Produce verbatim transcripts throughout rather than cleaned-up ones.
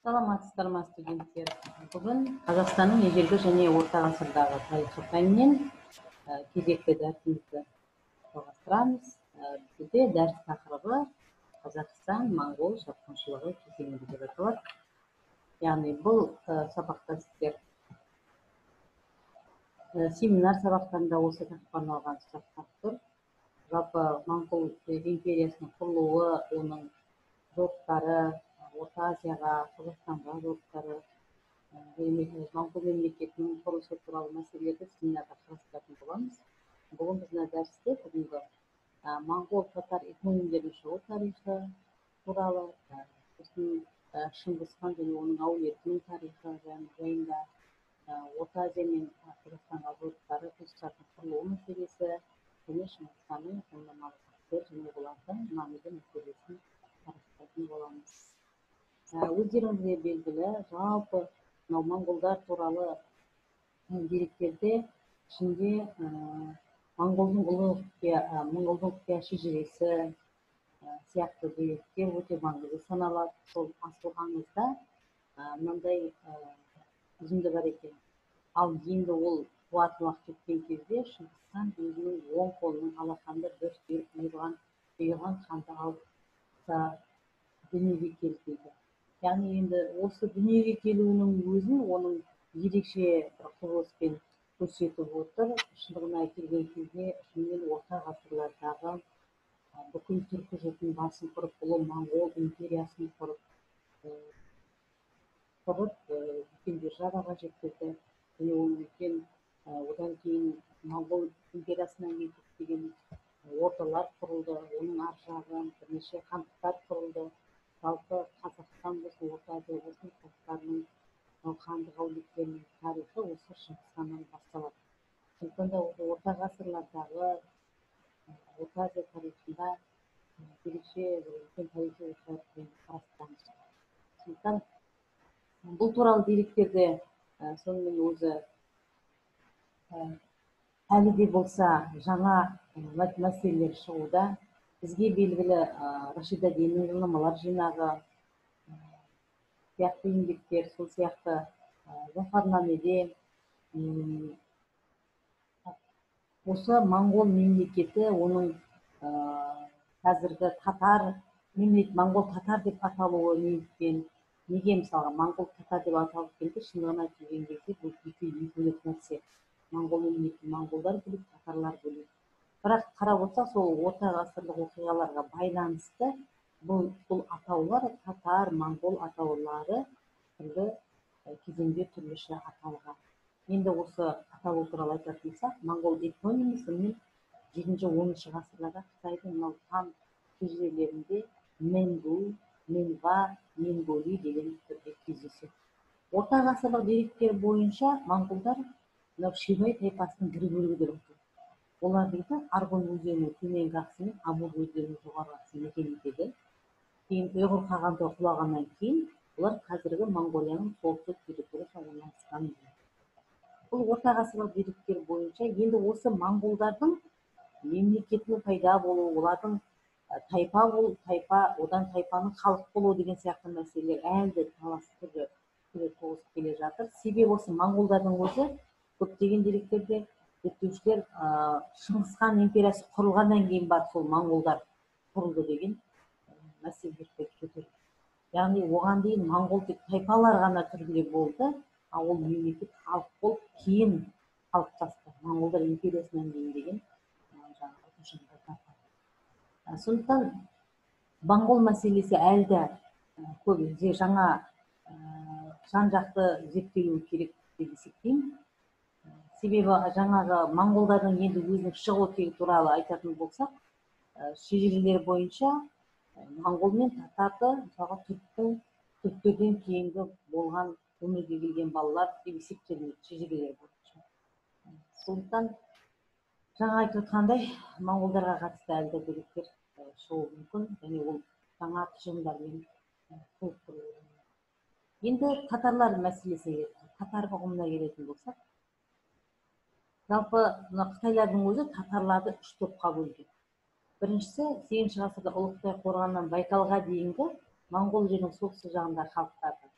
Саламатсыздар ма студенттер? Бүгін Қазақстанның ежелгі және орта ғасырдағы тарихы пәнінен кезекті дәрісімізді жалғастырамыз. Бізде дәріс тақырыбы Қазақстан моңғол шапқыншылығы кезеңі деп аталады. Яғни бұл сабақта сіздер семинар сабақтарында осы тақырыпқа арналған сұрақтар тұр. Жалпы моңғол империясының құрылуы, оның жорықтары, Орта Азияға, Қазақстанға жорықтары, моңғол мемлекетінің құрылысы туралы мәселелерді семинарда қарастыратын боламыз. Бүгін біздің дәрісте бүгінгі моңғол татар этнонимдерінің шығу тарихы туралы, Шыңғыс хан және оның әулетінің тарихы жайында, Орта Азия мен Қазақстанға жорықтары, күштардың құрылуы мәселесі және Шыңғыс ханның заңнамалық актілер және олардың маңызды мәселесін қарастыратын боламыз. Өздеріңізге белгілі, жалпы моңғолдар туралы деректерде ішінде моңғолдың ұлы құпия, моңғолдың құпия шежіресі сияқты деректер өте маңызды саналады. Сол асыл аңызда мынандай үзінді бар екен. Ал енді ол қуаттылық жеткен кезде Шыңғыс хан өзінің оң қолының алақанында бір үйірған үйірған қанды алып дүниеге келді дейді. Яғни енді осы дүниеге келуінің өзін оның ерекше бір құбылыспен көрсетіп отыр. Шындығына келген кезде шынымен орта ғасырлардағы бүкіл түркі жұртының басын құрып, ұлы моңғол империясын құрып, құрып, үлкен державаға жеткізді. Және ол үлкен одан кейін моңғол империясынан кейін көптеген ордалар құрылды, оның ар жағы бірнеше хандықтар құрылды. Жалпы Қазақстан болсын, Орта Азия болсын, халықтарының хандық әулеттерінің тарихы осы Шыңғыс ханнан басталады. Сондықтан да орта ғасырлардағы Орта Азия тарихында ерекше бір үлкен тарихи оқиғалармен қарастырамыз. Сондықтан бұл туралы деректерде сонымен өзі әлі де болса жаңа мәселелер шығуда. Бізге белгілі Рашида Деннің жылнамалар жинағы сияқты еңбектер, сол сияқты Зафарнамеде осы моңғол мемлекеті, оның қазіргі татар мемлекет, моңғол татар деп аталуы неліктен, неге мысалға моңғол татар деп аталып келді? Шындығына келген кезде бұл екі бөлек нәрсе. Моңғол мемлекеті, моңғолдар бөлек, татарлар бөлек. Бірақ қарап отырсақ, сол орта ғасырлық оқиғаларға байланысты бұл атаулар, татар, моңғол атаулары түрлі кезеңде түрліше аталған. Енді осы аталу туралы айтатын болсақ, моңғол этнонимі сонымен жетінші оныншы ғасырларда Қытайдың мынау там шежірелерінде Менгу, Менва, Менголи деген түрде кездеседі. Орта ғасырлық деректер бойынша моңғолдар мынау Шибай тайпасының бір бөлігі деп аталады. Олар дейді Арғын өзенінің төменгі ағысы мен Амур өзенінің жоғарғы ағысын мекен етеді. Кейін ұйғыр қағанаты құлағаннан кейін олар қазіргі Моңғолияның солтүстік территориясында орналасқан. Бұл орта ғасырлық деректер бойынша енді осы моңғолдардың мемлекетінің пайда болуы, олардың тайпа болу, тайпа, одан тайпаның халық болуы деген сияқты мәселелер әлі де талас түрі тоғысып келе жатыр. Себебі осы моңғолдардың өзі көптеген деректерде зерттеушілер Шыңғыс хан империясы құрылғаннан кейін бар сол моңғолдар құрылды деген мәселелерді көтерді. Яғни оған дейін моңғол тек тайпалар ғана түрінде болды, ал ол мемлекет халық болып кейін қалыптасты. Моңғолдар империясынан кейін деген жаңағы. Сондықтан моңғол мәселесі әлі де көбінде жаңа жан-жақты зерттелуі керек деп есептеймін. Себебі жаңағы моңғолдардың енді өзінің шығу тегі туралы айтатын болсақ, шежірелер бойынша моңғол мен татарды, мысалға түріктің түріктерден кейінгі болған өмірге келген балалар деп есептелінеді шежірелер бойынша. Сондықтан жаңа айтып отқандай, моңғолдарға қатысты әлі де деректер шығуы мүмкін, және ол жаңа тұжырымдармен толықтырылуы. Енді татарлар мәселесіне келетін, татар ұғымына келетін болсақ, жалпы Қытайлардың өзі татарларды үш топқа бөлген. Біріншісі сегізінші ғасырда Ұлы Қытай қорғанынан Байкалға дейінгі моңғол жерінің солтүстік жағындағы халықтарды.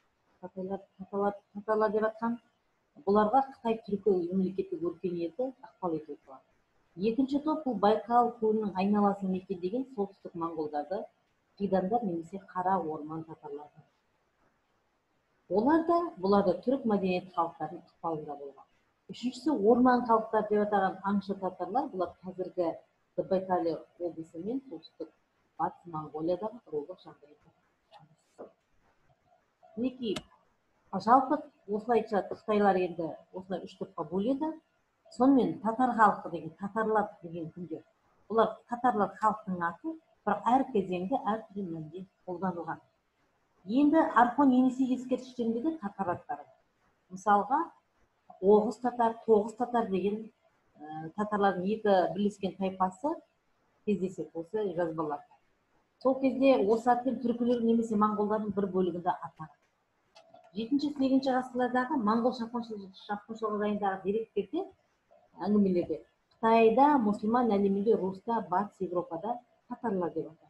татарлар деп жатқан бұларға Қытай түркі мемлекеттік өркениеті ықпал етіп тұрған. Екінші топ бұл Байкал көлінің айналасын мекендеген солтүстік моңғолдарды, қидандар немесе қара орман татарлары. Олар да бұларда түрік мәдениет халықтардың ықпалында болған. Үшіншісі орман халықтары деп атаған аңшы татарлар, бұлар қазіргі Забайкалье облысы мен солтүстік батыс Моңғолиядағы рулық жағдайда. Мінекей, жалпы осылайша Қытайлар енді осылай үш топқа бөледі. Сонымен татар халқы деген, татарлар деген кімдер? Бұлар татарлар халықтың аты, бірақ әр кезеңде әртүрлі мәнде қолданылған. Енді Орхон Енисей ескерткіштерінде татар аттары. Мысалға, Оғыз татар, Тоғыз татар деген татарлардың екі бірлескен тайпасы кездеседі осы жазбаларда. Сол кезде осы атпен түркілер немесе моңғолдардың бір бөлігінде атаған. жетінші сегізінші ғасырлардағы моңғол шапқыншылығы жайындағы деректерде, әңгімелерде Қытайда, мұсылман әлемінде, Руста, Батыс Европада татарлар деп аталады.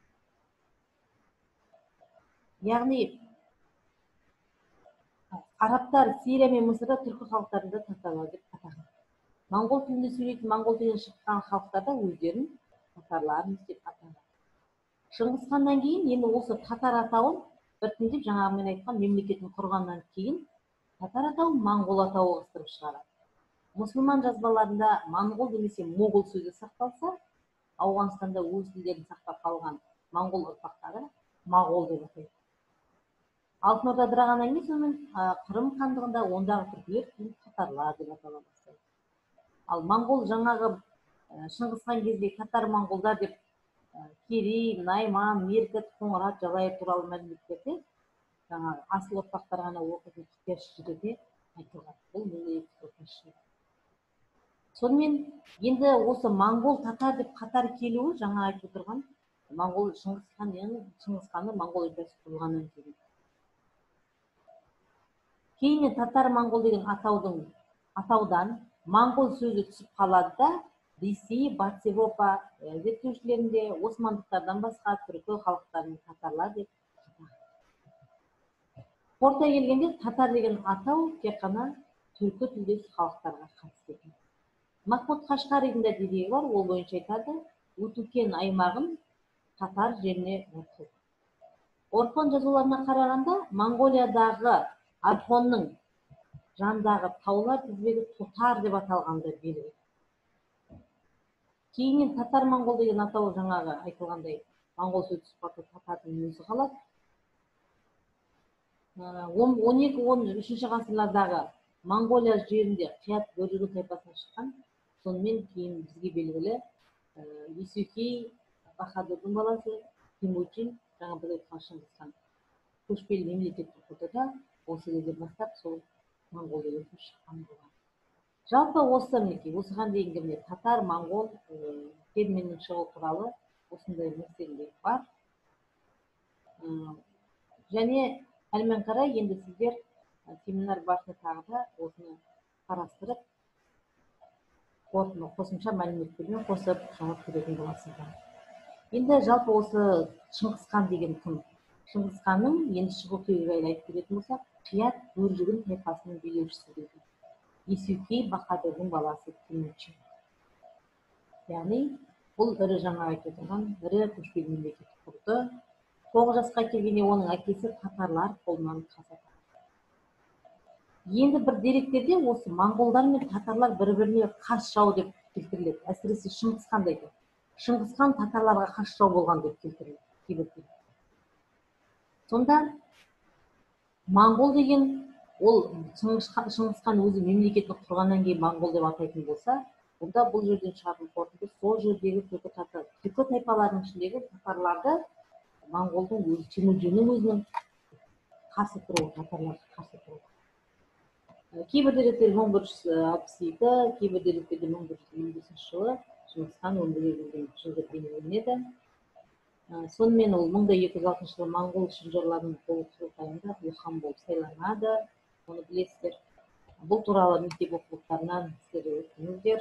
Яғни арабтар Сирия мен Мысырда түркі халықтарында татарлар деп атаған. Моңғол тілінде сөйлейтін, моңғол тілінен шыққан халықтарда өздерін татарлармыз деп атаған. Шыңғыс ханнан кейін енді осы татар атауын біртіндеп жаңағы мен айтқан мемлекетін құрғаннан кейін татар атауын моңғол атауы ығыстырып шығарады. Мұсылман жазбаларында моңғол немесе моғол сөзі сақталса, Ауғанстанда өз тілдерін сақтап қалған моңғол ұрпақтары моғол деп атайды. Алтын Орда ыдырағаннан кейін сонымен Қырым хандығында ондағы түркілер татарлар деп атала бастайды. Ал моңғол жаңағы Шыңғыс хан кездегі татар моңғолдар деп Керей, Найман, Меркіт, Қоңырат, Жалайыр туралы мәліметтерде жаңағы асыл ұрпақтар ғана оқитын құпияшылықта айтылған. Бұл мемлекеттік құпияшылық. Сонымен енді осы моңғол татар деп қатар келуі жаңа айтып отырған моңғол Шыңғыс ханның Шыңғыс ханның моңғол империясы құрылғаннан кейін. Кейіннен татар моңғол деген атаудың атаудан моңғол сөзі түсіп қалады да Ресей, Батыс Европа зерттеушілерінде османдықтардан басқа түркі халықтарын татарлар деп атаған. Қорыта келгенде татар деген атау тек қана түркі тілдес халықтарға қатысты екен. Махмуд Қашқаридің да дерегі бар, ол бойынша айтады, Утукен аймағын татар жеріне жатқызды. Орхон жазуларына қарағанда, Моңғолиядағы Орхонның жанындағы таулар тізбегі Тотар деп аталғанда белгілі. Кейіннен татар моңғол деген атауы жаңағы айтылғандай моңғол сөзі сұхбаты татардың өзі қалады. он екі он үшінші ғасырлардағы Моңғолия жерінде қият бөлігі тайпасынан шыққан, сонымен кейін бізге белгілі Исухи Бахадурдың баласы Темучин, жаңа біз айтқан Шыңғыс хан көшпелі мемлекетті құрды да осы кезде бастап сол моңғол деген сөз шыққан болған. Жалпы осы мінекей, осыған дейінгі міне татар, моңғол терминнің шығу туралы осындай мәселелер бар. Және әлмен қарай енді сіздер семинар барысында тағы да осыны қарастырып, қосымша мәліметтермен қосып жауап беретін боласыздар. Енді жалпы осы Шыңғыс хан деген кім? Шыңғыс ханның енді шығу тегі жайлы айтып беретін болсақ, қият бөржігін тайпасының билеушісі дейді. Исухи Бахадурдың баласы Темучин. Яғни бұл ірі жаңа айтып отырған ірі көшпелі мемлекет құрды. Тоғыз жасқа келгенде оның әкесі татарлар қолынан қаза тапты. Енді бір деректерде осы моңғолдар мен татарлар бір-біріне қарсы жау деп келтіріледі. Әсіресе Шыңғыс хан дейді. Шыңғыс хан татарларға қарсы жау болған деп келтіріледі. Сонда моңғол деген ол Шыңғыс хан өзі мемлекетін құрғаннан кейін моңғол деп атайтын болса, онда бұл жерден шығатын қорытынды сол жердегі түркі татар, түркі тайпаларының ішіндегі татарларды моңғолдың өзі, Темүжиннің өзінің қарсы тұруы, татарларға қарсы тұруы. Кейбір деректерде мың бір жүз алпыс екі, кейбір деректерде мың бір жүз елу бесінші жылы Шыңғыс хан өмірге келген жылды белгіленеді. Сонымен ол мың екі жүз алтыншы жылы моңғол шынжырларының құрылтайында ұлхан болып сайланады. Оны білесіздер. Бұл туралы мектеп оқулықтарынан сіздер өтіңіздер.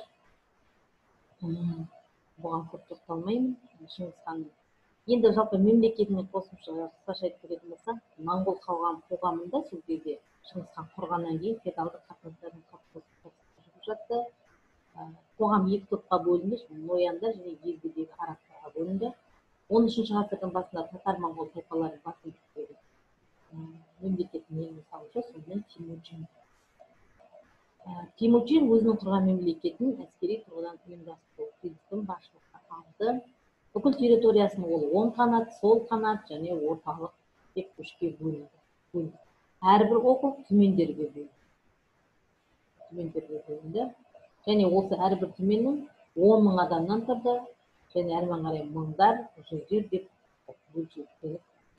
Бұған көп тоқталмаймын. Шыңғыс хан енді жалпы мемлекетіне қосымша қысқаша айтып беретін болсақ, моңғол қоғамында сол кезде Шыңғысхан құрғаннан кейін феодалдық қатынастардың қалыптасып жатты. Қоғам екі топқа бөлінді, нояндар және езгідегі арабтарға бөлінді. он үшінші ғасырдың басында татар-моңғол тайпалары басымдықтағы мемлекеттің негізін салушы, сонымен Темучин. Темучин өзінің құрған мемлекетін әскери тұрғыдан ұйымдастыру, Киргизстан басшылыққа алды. Бүкіл территориясын ол оң қанат, сол қанат және орталық деп үшке бөлінді. Әрбір округ түмендерге бөлінді. Түмендерге бөлінді. Және осы әрбір түменнің он мың адамнан тұрды. Және әрмен қарай мыңдар, жүздер деп бөлшектеліп.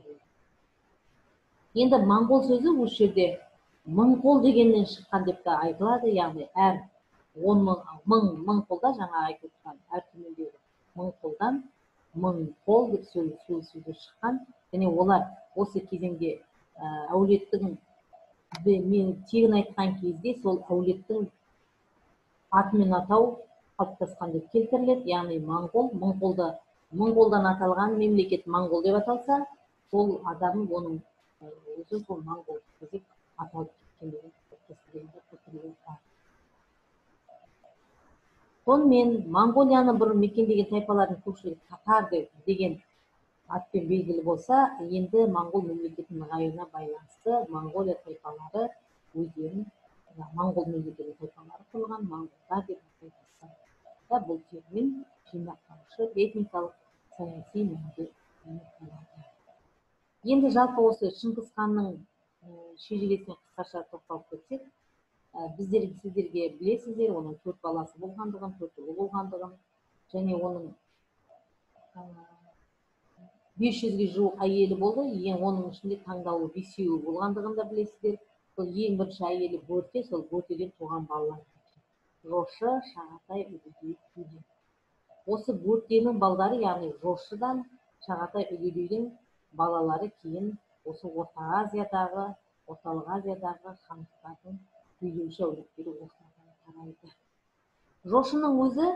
Енді моңғол сөзі осы жерде мың қол дегеннен шыққан деп те айтылады. Яғни әр он мың, мың, мың қолда жаңа айтып тұрған әр түмендегі мың қолдан мың қол деп сөзі шыққан. Және олар осы кезеңде әулеттің тегін айтқан кезде сол әулеттің атымен атау қалыптасқан деп келтіріледі. Яғни моңғол, мың қолда мың қолдан аталған мемлекет моңғол деп аталса, сол адам оның өзі сол моңғол деп аталып кеткен. Сонымен Моңғолияны бұрын мекендеген тайпалардың көпшілігі татар деген атпен белгілі болса, енді моңғол мемлекетінің нығаюына байланысты Моңғолия тайпалары өздерін моңғол мемлекетінің тайпалары құрылған моңғолдар деп атайды. Бұл термин жинақтаушы этникалық саяси мәнге ие. Енді жалпы осы Шыңғысханның шежіресіне қысқаша тоқталып кетсек, біздер сіздерге білесіздер, оның төрт баласы болғандығын, төрт ұлы болғандығын, және оның бес жүзге жуық әйелі болды, оның ішінде таңдаулы бесеуі болғандығын да білесіздер. Сол ең бірінші әйелі Бөрте, сол Бөртеден туған балалар. Жошы, Шағатай, Үгедей, Түйдей. Осы Бөртенің балдары, яғни Жошыдан Шағатай, Үгедейдің балалары кейін осы Орта Азиядағы, Орталық Азиядағы хандықтардың билеуші әулеттері осылардан тарайды. Жошының өзі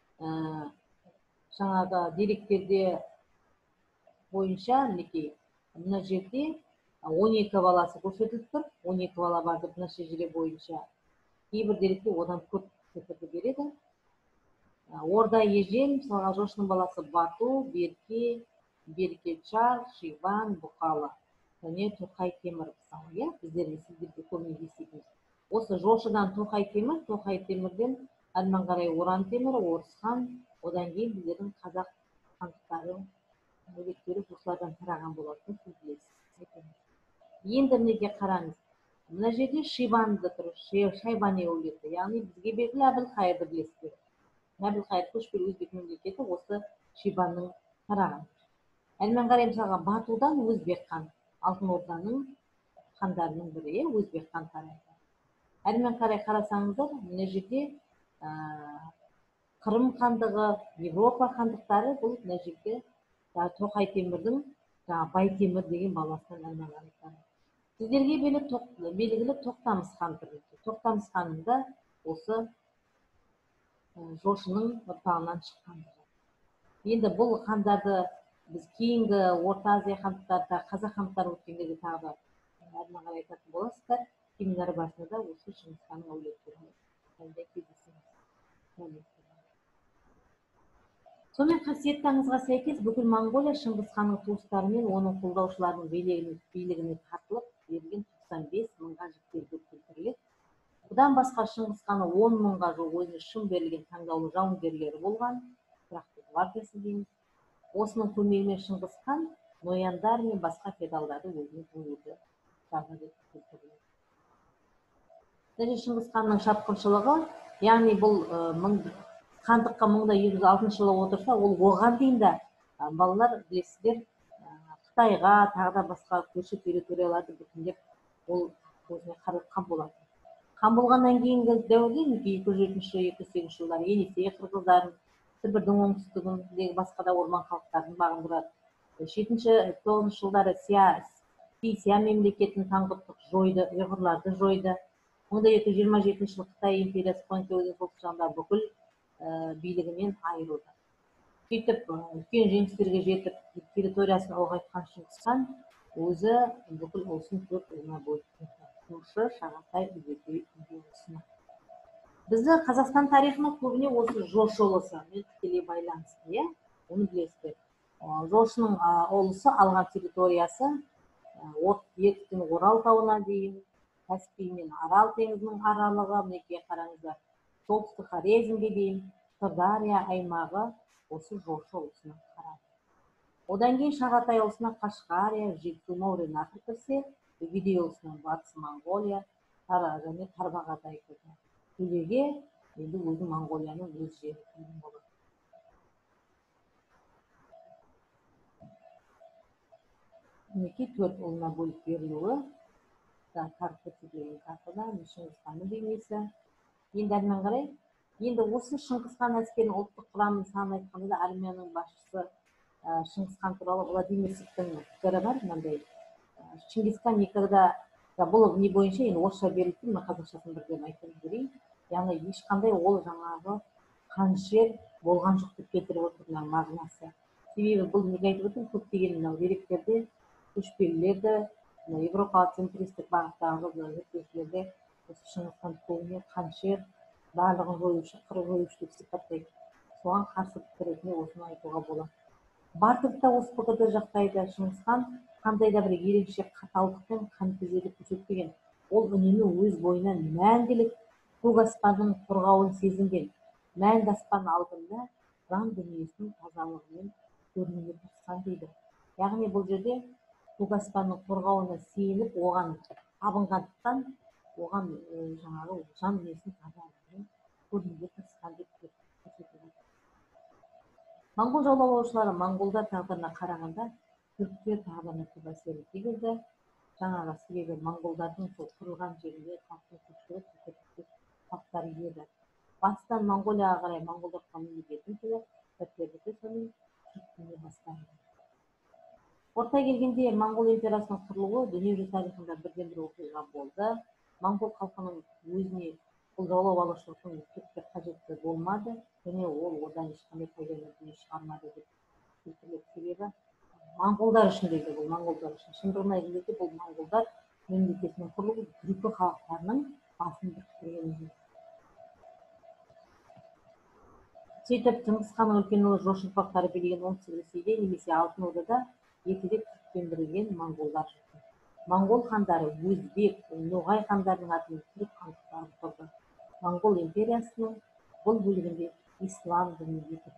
жаңағы деректерде бойынша мінекей мына жерде он екі баласы көрсетіліп тұр. он екі бала бар деп мына шежіре бойынша. Кейбір деректе одан көп цифрді береді. Орда ежен, мысалға Жошының баласы Бату, Берке, Беркечар, Шиван, Бұқалы және Тоқай Темір. Біздерге сіздерге көмек еститін. Осы Жошыдан Тоқай Темір, Тоқай Темірден әрмен қарай Оран Темір, Орыс хан, одан кейін біздердің қазақ хандықтарының әулеттері осылардан тараған болатын сіз білесіз. Енді мінеке қараңыз. Мына жерде Шибанды тұр, Шайбани әулеті, яғни бізге белгілі Әбілқайырды білесіздер. Әбілқайыр көшпелі өзбек мемлекеті осы Шибанның тараған. Әрмен қарай мысалға Батудан Өзбек хан, Алтын Орданың хандарының бірі, Өзбек хан тарайды. Әрмен қарай қарасаңыздар, мына жерде Қырым хандығы, Европа хандықтары бұл мына жерде Тоқай Темірдің Байтемір деген баласынан әрмен қарай. Сіздерге белгілі Тоқтамыс хан тұр. Тоқтамыс ханың да осы Жошының ұрпағынан шыққандығы. Енді бұл хандарды біз кейінгі Орта Азия хандықтарда, қазақ хандықтары өткендегі тағы әрмен қарай айтатын боласыздар. Кейінгі барысында да осы Шыңғысханның әулеттері кездесеміз. Сонымен қасиетті аңызға сәйкес бүкіл Моңғолия Шыңғысханның туыстары мен оның қолдаушыларының билігіне тартылып берілген тоқсан бес мыңға жіктеліп келтіріледі. Бұдан басқа Шыңғысханның он мыңға жуық өзіне шын берілген таңдаулы жауынгерлері болған, тұрақты гвардиясы дейміз. Осының көмегімен Шыңғысхан нояндар мен басқа феодалдарды өзіне жууды жағдай етіп келтіріледі. Шыңғысханның шапқыншылығы, яғни бұл хандыққа мың екі жүз алтыншы жылы отырса, ол оған дейін де балалар білесіздер Қытайға, тағы да басқа көрші территорияларды бүтіндеп ол өзіне қаратқан болады. Хан болғаннан кейінгі дәуірде екі жүз жетінші екі жүз сегізінші жылдары Енисей қырғыздарын, Сібірдің оңтүстігіндегі басқа да орман халықтарын бағындырады. жетінші тоғызыншы жылдары Си мемлекетін таңғұттық жойды, ұйғырларды жойды. мың екі жүз жиырма жетінші жылы Қытай империясы Қанқай өзен солтүстік жағында бүкіл билігінен айырылды. Сөйтіп, үлкен жеңістерге жетіп, территориясын ұлғайтқан Шыңғысхан өзі бүкіл ұлысын төрт ұлына бөліп Жошы Шағатай видеосына. Бізді Қазақстан тарихына көбіне осы Жошы ұлысы тікелей байланысты, иә, оны білесіздер. Жошының ұлысы алған территориясы Ертістен Орал тауына дейін, Каспий мен Арал теңізінің аралығы, мінекей қараңыздар, солтүстік Хорезмге дейін, Сырдария аймағы осы Жошы ұлысына қарады. Одан кейін Шағатай ұлысына Қашқария, Жетісу, Мауреннахр кірсе, Өгедей ұлысынан Батыс Моңғолия, және Тарбағатай кірді. Төлеге енді өзі Моңғолияның өз жері болады. Мінекей төрт ұлына бөліп берілуі, көрсетілген картада Шыңғыс ханның бейнесі. Енді әрмен қарай, енді осы Шыңғыс хан әскерінің ұлттық құрамын санын айтқанда да армияның басшысы Шыңғыс хан туралы Владимир Сиктің пікірі бар, мынандай. Чингис хан никогда, бұл не бойынша, енді орысша берілді, мен қазақшасын бірден айтып жіберейін. Яғни ешқандай ол жаңағы қанішер болған жоқ деп келтіріп отыр мағынасы. Себебі бұл неге айтып отыр, көптеген мынау деректерде көшпелілерді, Европа центристік бағыттағы зерттеушілерде осы Шыңғыс хан көбіне қанішер, барлығын жоюшы, қырып жоюшы деп сипаттайды. Соған қарсы пікір ретінде осыны айтуға болады. Барқыт та осы пікірді жақтайды. Шыңғыс хан қандай да бір ерекше қаталдықпен қаныпезерлік көрсетпеген. Ол үнемі өз бойынан мәңгілік көк аспанның қорғауын сезінген. Мәңгі аспан алдында жан дүниесінің тазалығымен көрінуге тырысқан дейді. Яғни бұл жерде көк аспанның қорғауына сеніп, оған табынғандықтан, оған жаңағы жан дүниесінің тазалығымен көрінуге тырысқан деп көрсетілген. Моңғол жаулаушылары моңғолдар тағдырына қарағанда түріктер тағдырына көп әсер тигізді. Жаңағы себебі моңғолдардың сол құрылған жерінде халықтың көпшілігі халықтары еді. Батыстан Моңғолияға қарай моңғолдар мемлекетін келіп, бірте-бірте соның түріктене бастайды. Орта келгенде моңғол империясының құрылуы дүниежүзі тарихында бірден бір оқиға болды. Моңғол халқының өзіне бұл жаулап алушылықтың түріктер қажетті болмады, және ол одан ешқандай пайдалы дүние шығармады деп келтіріледі. Себебі моңғолдар үшін дейді, бұл моңғолдар үшін. Шындығына келгенде бұл моңғолдар мемлекетінің құрылуы түркі халықтарының басын біріктірген. Сөйтіп, Шыңғыс ханның үлкен ұлы Жошы ұрпақтары билеген оңтүстік Ресейде немесе Алтын Ордада ертеде түріктендірілген моңғолдар жүрді. Моңғол хандары өзбек, ноғай хандарының атымен түрік хандықтарын құрды. Моңғол империясының бұл бөлігінде ислам діні етеді.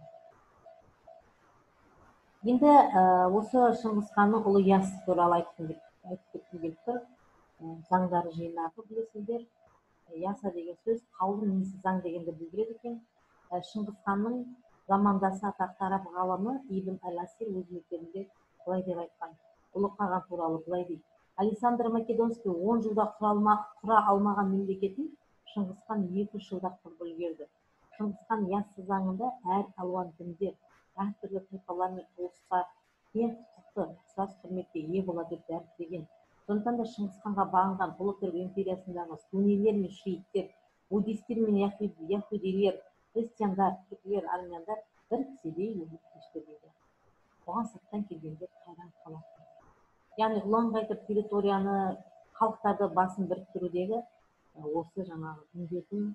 Енді осы Шыңғыс ханның ұлы Яссы туралы айтып кеткім келіп тұр. Заңдары жинағы білесіздер. Яса деген сөз қаулы немесе заң дегенді білдіреді екен. Шыңғыс ханның замандасы атақты араб ғалымы Ибн әл-Асир өз еңбектерінде былай деп айтқан. Ұлы қаған туралы былай дейді. Александр Македонский он жылда құра алмаған мемлекетін Шыңғыс хан екі жүз жылда құрып үлгерді. Шыңғыс хан Яссы заңында әр алуан діндер, әртүрлі тайпалар мен ұлыстар тең құқықты, ұқсас құрметке ие болады деп дәріптеген. Сондықтан да Шыңғыс ханға бағынған ұлы түрік империясындағы суннилер мен шииттер, буддистер мен яһудилер, христиандар, түркілер, армяндар бір кісідей өмір кешті дейді. Оған сырттан келгендер қайран қалады. Яғни ұлан ғайыр территорияны, халықтарды басын біріктірудегі осы жаңағы міндетін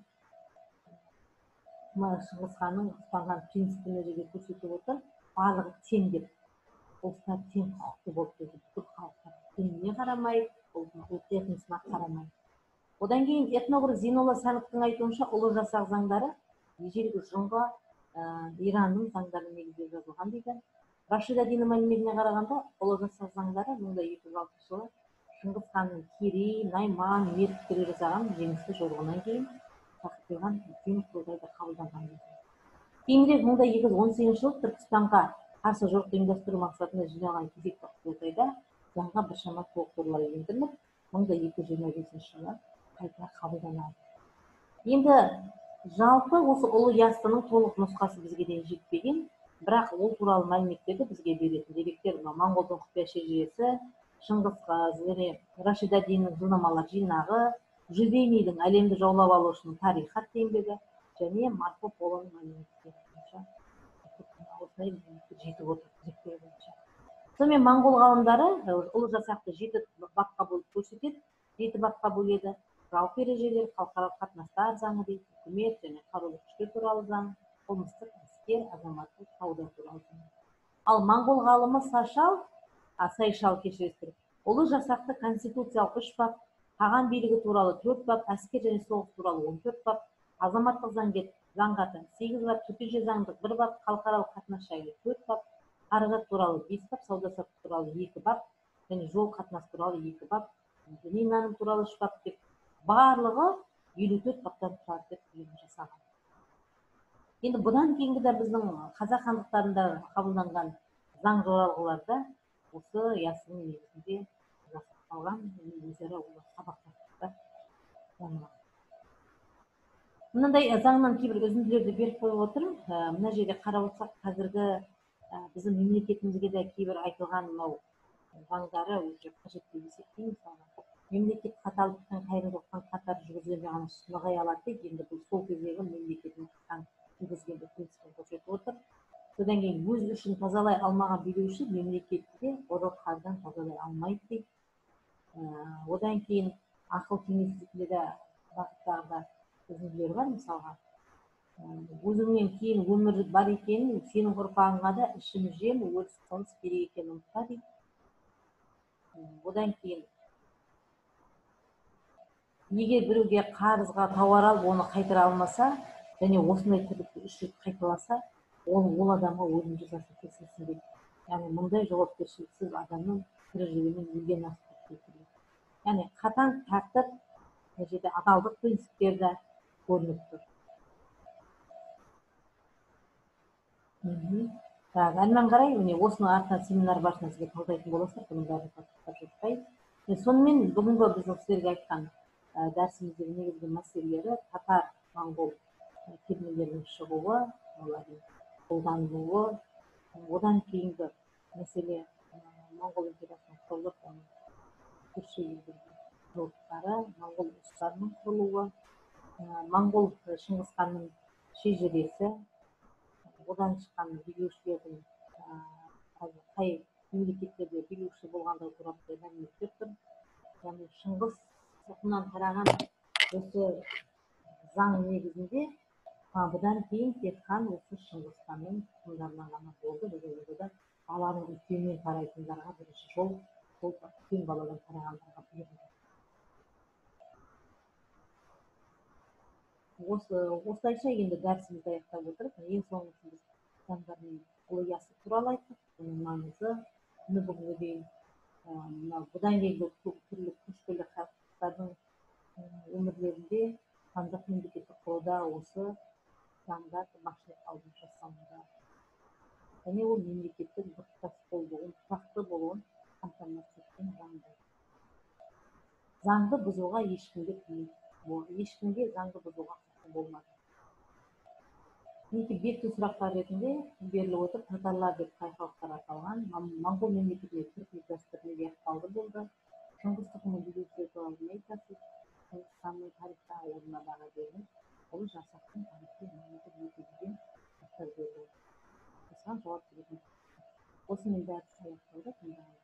Шыңғыс ханның ұстанған принципін жерге көрсетіп отыр. Барлығы тең деп, ұлттар тең құқықты болып dedi. Бүкіл халықтар дініне қарамай, ұлт этносына қарамай. Одан кейін этнограф Зейнолла Сәліктің айтуынша ұлы жасақ заңдары ежелгі жұңға Иранның заңдарын негізде жазылған дейді. Рашид ад-Диннің мәліметіне қарағанда, ұлы жасақ заңдары мың екі жүз алтыншы жылы Шыңғыс ханның Керей, Найман, Меркіттер жасаған жеңісті жорығынан кейін тақыртылған үлкен құрылтайда қабылданған дейді. Кейінірек мың екі жүз он сегізінші жылы Түркістанға қарсы жорық ұйымдастыру мақсатында жиналған кезекті құрылтайда заңға біршама толықтырулар енгізіліп, мың екі жүз жиырма бесінші жылы қайта қабылданады. Енді жалпы осы ұлы Яссының толық нұсқасы бізге дейін жетпеген, бірақ ол туралы мәліметтерді бізге беретін деректер моңғолдың құпия шежіресі, Шыңғыс Рашид ад-Диннің жылнамалар жинағы, Жувейнидің әлемді жаулап алушының тарихы атты еңбегі және Марко Полоның мәліметтері бойынша осындай мәліметтер жетіп отыр деректер бойынша. Сонымен моңғол ғалымдары ұлы жасақты жеті бапқа бөліп көрсетеді. жети бапка бөледі. Жалпы ережелер, халықаралық қатынастар заңы дейді, үкімет және қарулы күштер туралы заң, қылмыстық іскер, азаматтық сауда туралы заң. Ал моңғол ғалымы Сашал, а, Сайшал кешіресіздер, ұлы жасақты конституциялық үш бап, қаған билігі туралы төрт бап, әскер және соғыс туралы он төрт бап, азаматтық заңға сегіз бап, төтенше заңдық бір бап, халықаралық қатынас жайлы төрт бап, қаражат туралы бес бап, сауда-саттық туралы екі бап, және жол қатынас туралы екі бап, діни наным туралы үш бап деп барлығы елу төрт баптан тұрады деп ұйым жасаған. Енді бұдан кейінгі де біздің қазақ хандықтарында қабылданған заң жоралғыларда осы ясының негізінде жасақталған өзара сабақтастықта дамыған. Мынандай заңнан кейбір үзінділерді беріп қойып отырмын. Мына жерде қарап отырсақ, қазіргі біздің мемлекетімізге де кейбір айтылған мынау заңдары өте қажет деп есептеймін. Мысалы, мемлекет қаталдықтың, қайырымдылықтың қатар жүргізілмей ғана нығая алады дейді. Енді бұл сол кездегі мемлекеттің жүргізген принципін көрсетіп отыр. Содан кейін өз үшін тазалай алмаған билеуші мемлекетте ұры қардан тазалай алмайды дейді. Одан кейін ақыл кеңесінде де бағыттағы үзінділер бар. Мысалға, өзіңнен кейін өмір бар екенін, сенің ұрпағыңа да ішім жем, өріс қоныс керек екенін ұмытпа дейді. Одан кейін, егер біреуге қарызға тауар алып, оны қайтара алмаса, және осындай тірлікті үш рет қайталаса, ол адамға өлім жазасы кесілсін дейді. Яғни мұндай жауапкершіліксіз адамның тірі жүргенін өлген асып кетеді. Яғни қатаң тәртіп, мына жерде адалдық принциптері де көрініп тұр. Әрмен қарай, осының артынан семинар барысында сізге талдайтын боласыздар, бұның бәрін тақырыптап жатпай. Сонымен бүгінгі біздің сіздерге айтқан дәрісіміздегі негізгі мәселелері татар моңғол терминдерінің шығуы, олардың қолданылуы, одан кейінгі мәселе моңғол империясының құрылып, көрші елдердің жорықтары, моңғол ұлыстарының құрылуы, моңғол Шыңғысханның шежіресі, одан шыққан билеушілердің қай мемлекеттерде билеуші болғандығы туралы мәліметтер тұр. Яғни Шыңғыс тұқымынан тараған осы заң негізінде бұдан кейін тек хан осы Шыңғысханның тұқымдарынан ғана болды. Бұл да баланың үлкеннен тарайтындарға бірінші жол, сол үлкен баладан тарағандарға берілді. Осылайша енді дәрісімізді аяқтап отырып, ең соңғысы біз заңдардың ұлы-ясы туралы айттық. Бұның маңызы күні бүгінге дейін бұдан кейінгі түрлі көшпелі халықтардың өмірлерінде хандық мемлекетті құруда осы заңдар басшылық алып жасалуда. Және ол мемлекеттің біртұтас болуын, тұрақты болуын қамтамасыз еткен заңдар. Заңды бұзуға ешкімге ешкімге заңды бұзуға құқығы болмады. Мінекей бекіту сұрақтар ретінде беріліп отыр. Татарлар деп қай халықтар аталған? Моңғол мемлекетінде түркілік дәстүр неге ықпалды болды? Шыңғыс тұқымының билеушілері туралы не айтасыз? Шыңғысханның тарихтағы орнына баға беріліп, ұлы жасақтың тарихи маңызы өте деген сұрақтар берілді. Осыған жауап беретін. Осымен дәріс аяқталды.